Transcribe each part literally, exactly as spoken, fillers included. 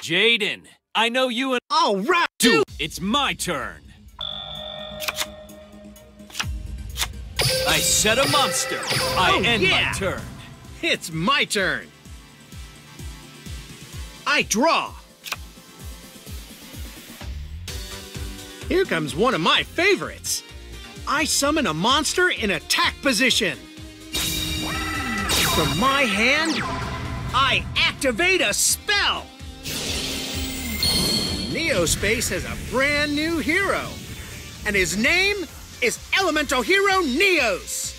Jaden, I know you and— All right, Dude, it's my turn. I set a monster. I Oh, end yeah. my turn. It's my turn. I draw. Here comes one of my favorites. I summon a monster in attack position. From my hand, I activate a spell. Neospace has a brand new hero, and his name is Elemental Hero Neos.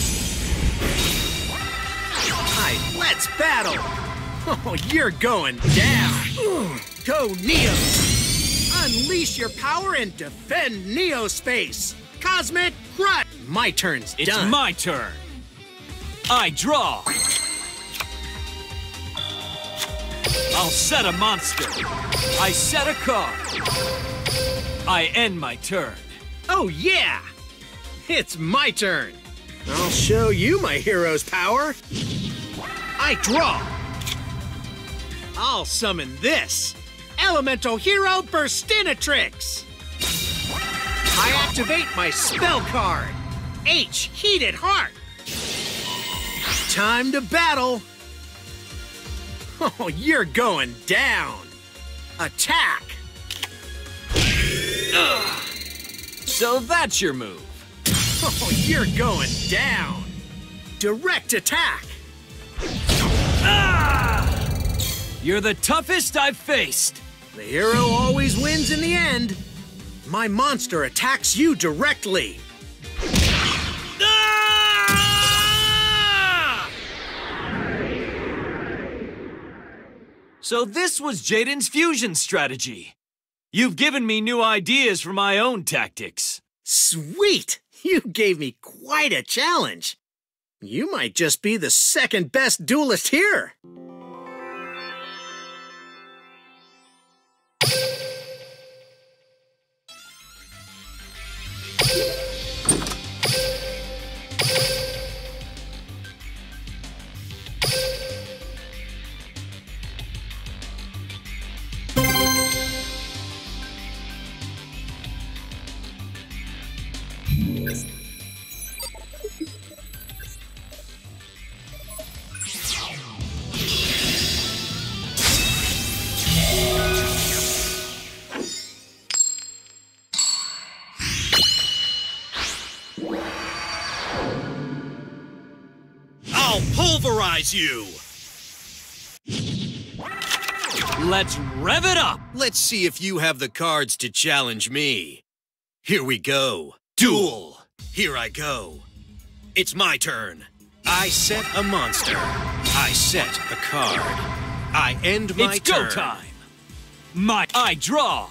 Hi, let's battle. Oh, you're going down. Go, Neos. Unleash your power and defend Neospace. Cosmic Crush. My turn's It's done. my turn. I draw. I'll set a monster. I set a card. I end my turn. Oh, yeah. It's my turn. I'll show you my hero's power. I draw. I'll summon this. Elemental Hero Burstinatrix. I activate my spell card. H, Heated Heart. Time to battle. Oh, you're going down. Attack. Ugh. So that's your move. Oh, you're going down. Direct attack. Ah! You're the toughest I've faced. The hero always wins in the end. My monster attacks you directly. Ah! So this was Jaden's fusion strategy. You've given me new ideas for my own tactics. Sweet! You gave me quite a challenge. You might just be the second best duelist here. I'll pulverize you! Let's rev it up! Let's see if you have the cards to challenge me. Here we go. Duel! Here I go. It's my turn. I set a monster. I set a card. I end my It's turn. go time! My— I draw!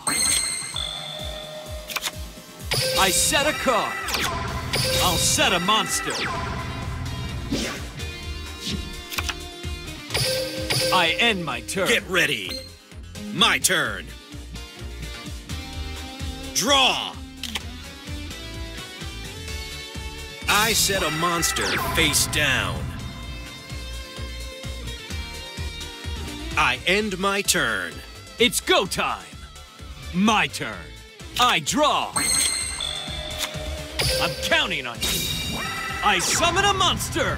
I set a card. I'll set a monster. I end my turn. Get ready. My turn. Draw! I set a monster face down. I end my turn. It's go time! My turn. I draw! I'm counting on you. I summon a monster!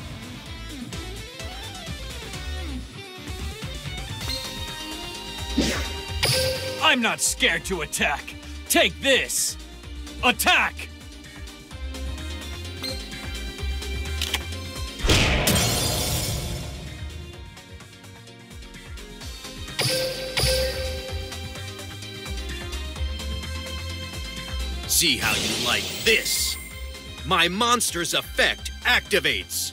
I'm not scared to attack. Take this! Attack! See how you like this. My monster's effect activates.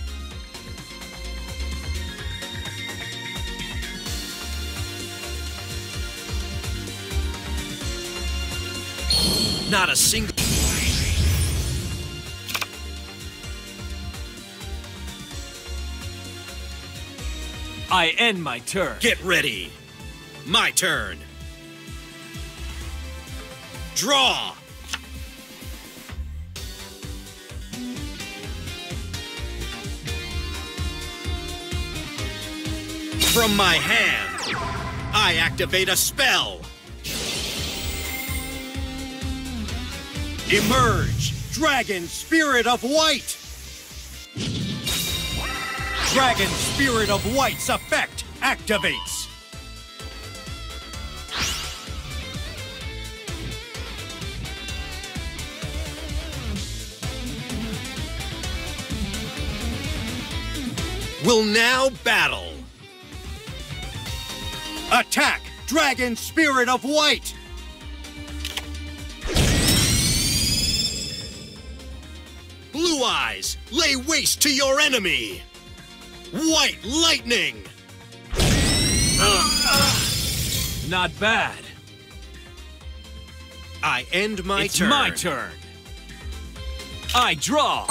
Not a single... I end my turn. Get ready. My turn. Draw. From my hand, I activate a spell. Emerge, Dragon Spirit of White. Dragon Spirit of White's effect activates. Will now battle. Attack, Dragon Spirit of White. Blue Eyes, lay waste to your enemy. White Lightning. Not bad. I end my it's turn. It's my turn. I draw.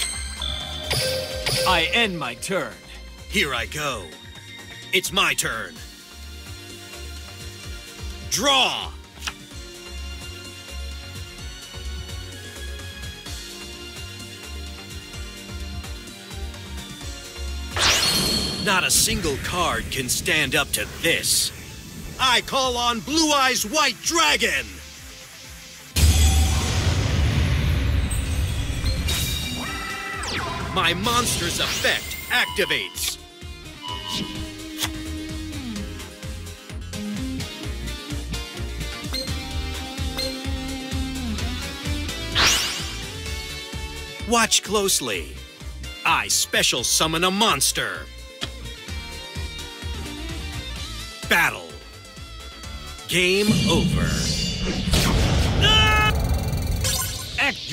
I end my turn. Here I go. It's my turn. Draw. Not a single card can stand up to this. I call on Blue Eyes White Dragon! My monster's effect activates. Watch closely. I special summon a monster. Battle. Game over. Ah! Act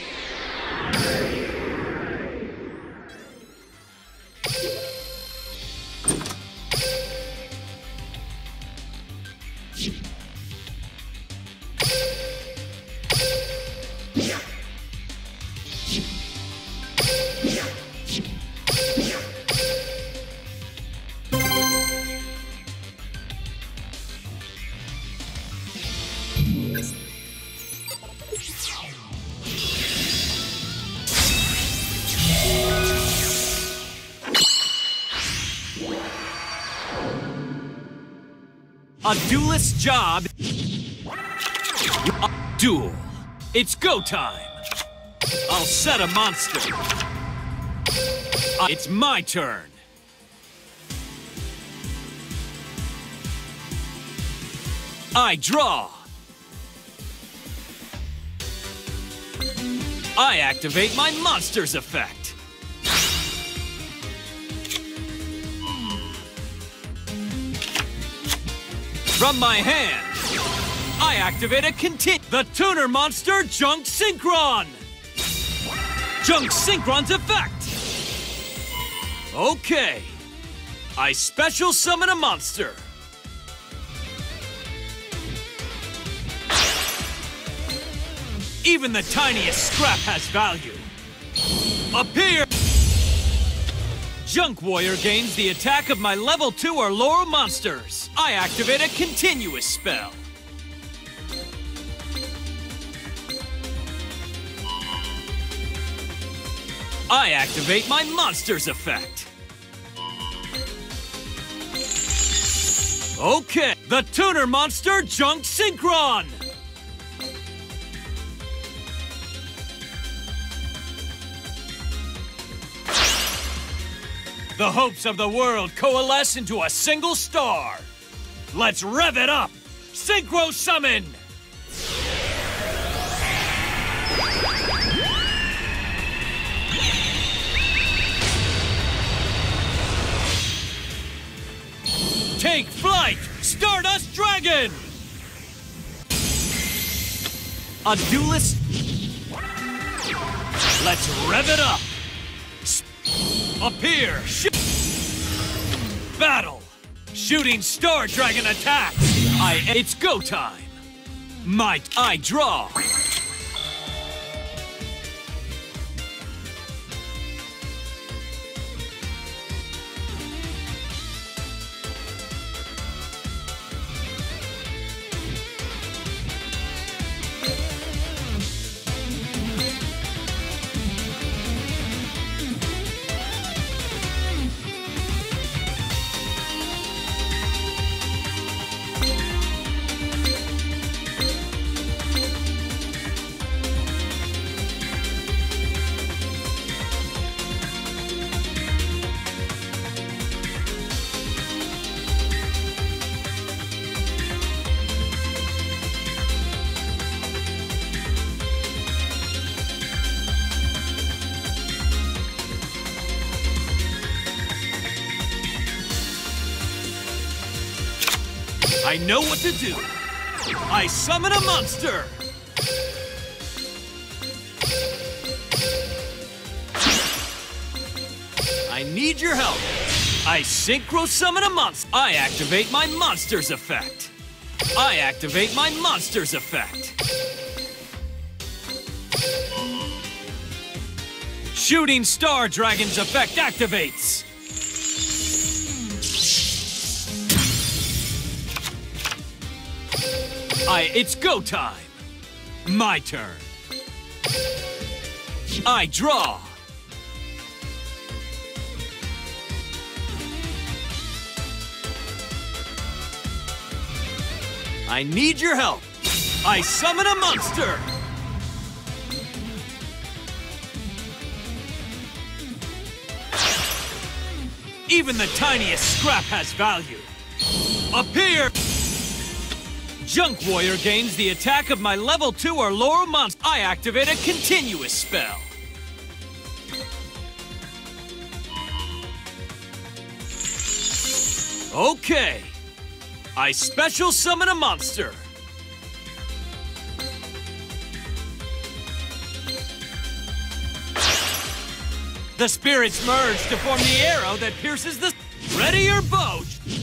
A duelist's job. A duel. It's go time. I'll set a monster. Uh, it's my turn. I draw. I activate my monster's effect. From my hand, I activate a contin- the tuner monster Junk Synchron! Junk Synchron's effect! Okay. I special summon a monster. Even the tiniest scrap has value. Appear! Junk Warrior gains the attack of my level two or lower monsters. I activate a continuous spell. I activate my monster's effect. Okay, the tuner monster Junk Synchron! The hopes of the world coalesce into a single star. Let's rev it up! Synchro Summon! Take flight! Stardust Dragon! A duelist... Let's rev it up! Appear! Shoot! Battle! Shooting Star Dragon attacks! I... It's go time! Might I draw? I know what to do. I summon a monster. I need your help. I synchro summon a monster. I activate my monster's effect. I activate my monster's effect. Shooting Star Dragon's effect activates. I, it's go time. My turn. I draw. I need your help. I summon a monster. Even the tiniest scrap has value. Appear! Junk Warrior gains the attack of my level two or lower monster. I activate a continuous spell. Okay. I special summon a monster. The spirits merge to form the arrow that pierces the... Ready your bow!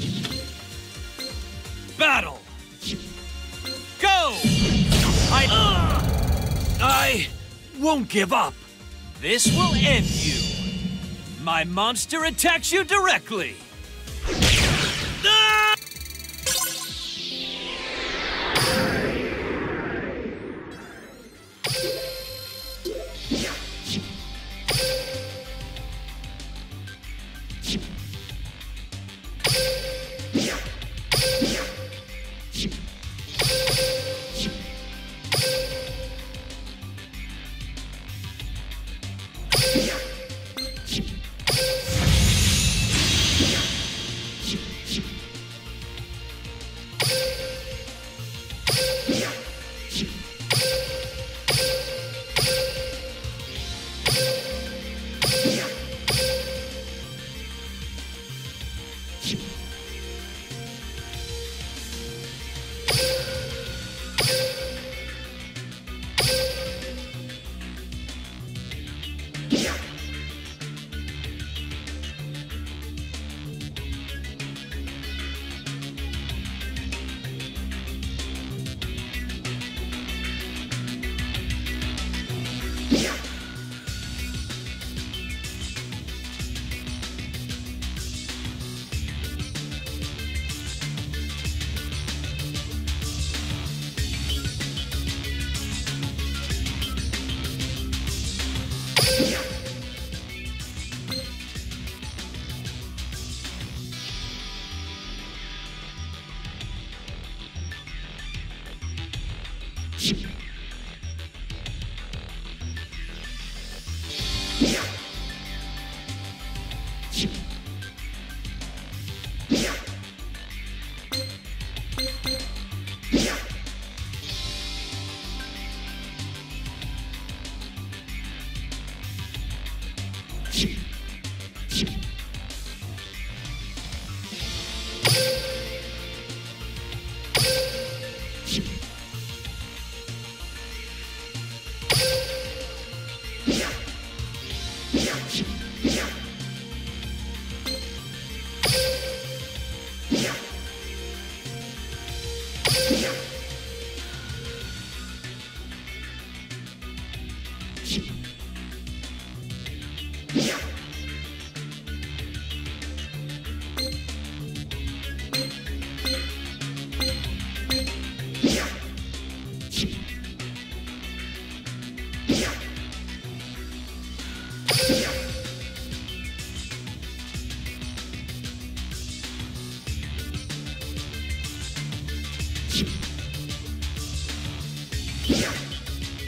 Battle! Go! I... Uh, I won't give up. This will end you. My monster attacks you directly. Ah!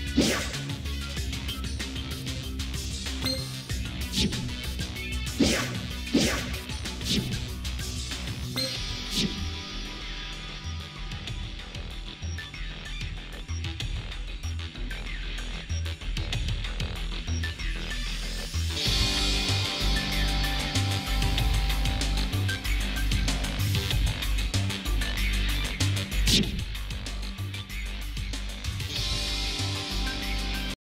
Yeah.